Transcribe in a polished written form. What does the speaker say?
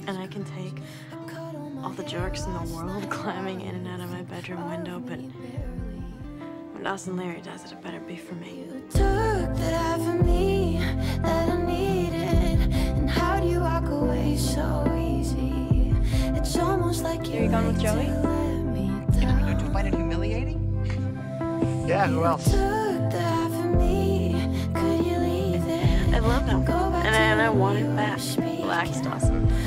And I can take all the jerks in the world climbing in and out of my bedroom window, but when Dawson Larry does it, it better be for me. Took that half of me that I needed, and how do you walk away so easy? It's almost like Are you going with Joey? Don't you find it humiliating? Yeah, who else? I love him, and I want him back. Relax, Dawson.